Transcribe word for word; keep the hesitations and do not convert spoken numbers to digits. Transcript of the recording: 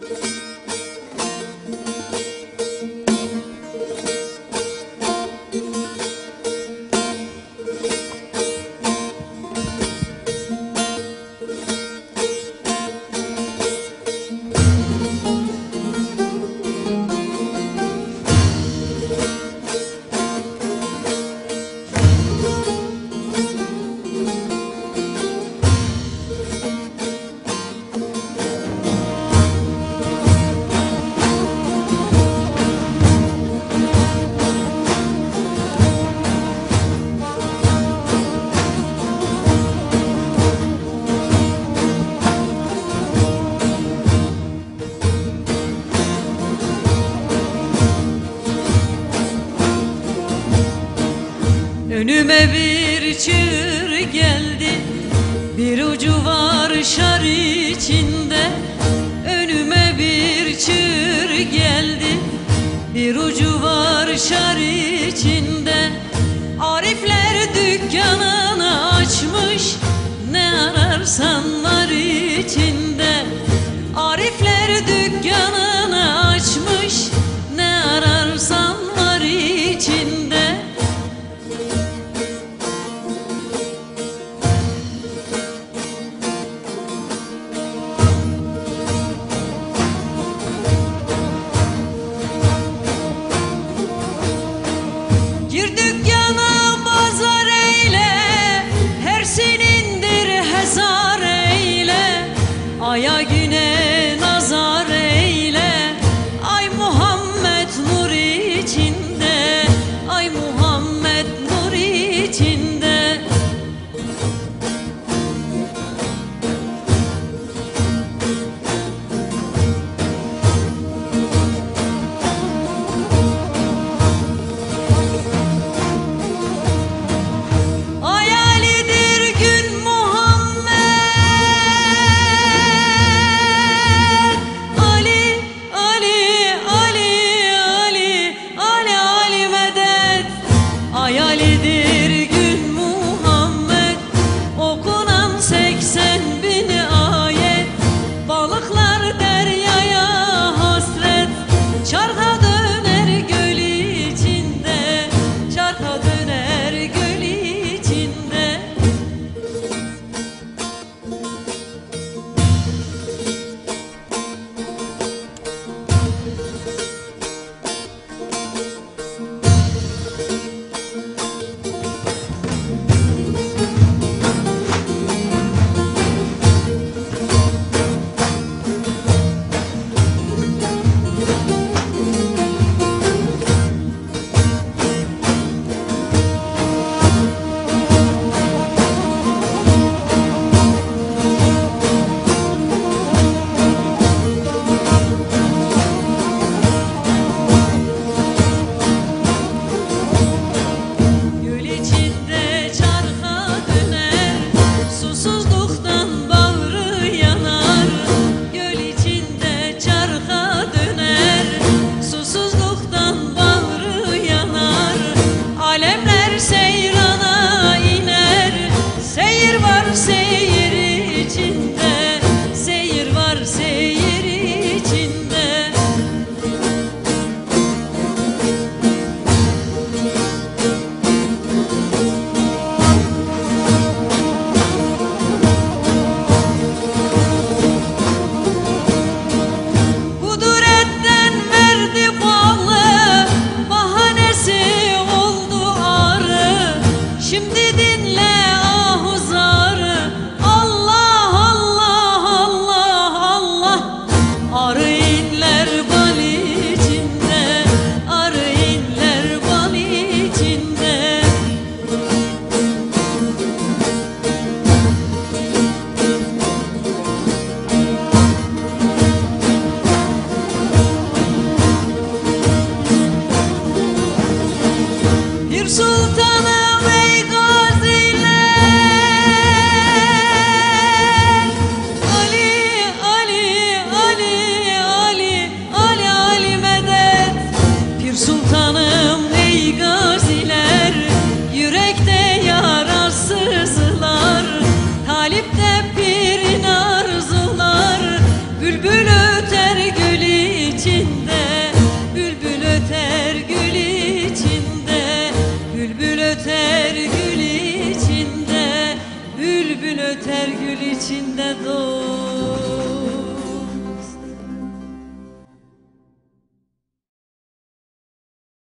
Önüme bir çığır geldi, bir ucu var şar içinde. Önüme bir çığır geldi, bir ucu var şar içinde. Arifler dükkanını açmış, ne ararsan var içinde. Arifler dükkanını açmış, ne ararsan var içinde. Gir dükkana pazar eyle, her senindir hesar eyle. Aya güne nazar eyle, ay Muhammed nur içinde, ay Muhammed nur içinde. Hayalidir gün Muhammed, öter gül içinde doğ.